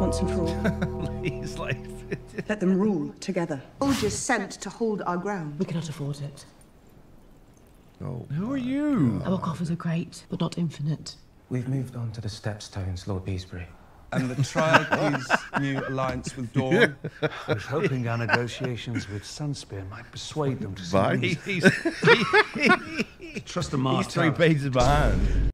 once and for all. He's like... Let them rule together. Soldiers sent to hold our ground. We cannot afford it. Oh, who are you? Our coffers are great, but not infinite. We've moved on to the Stepstones, Lord Beesbury. And the Triarchy's new alliance with Dawn. I was hoping our negotiations with Sunspear might persuade them to Bye. trust a martyr. He's 3 pages behind.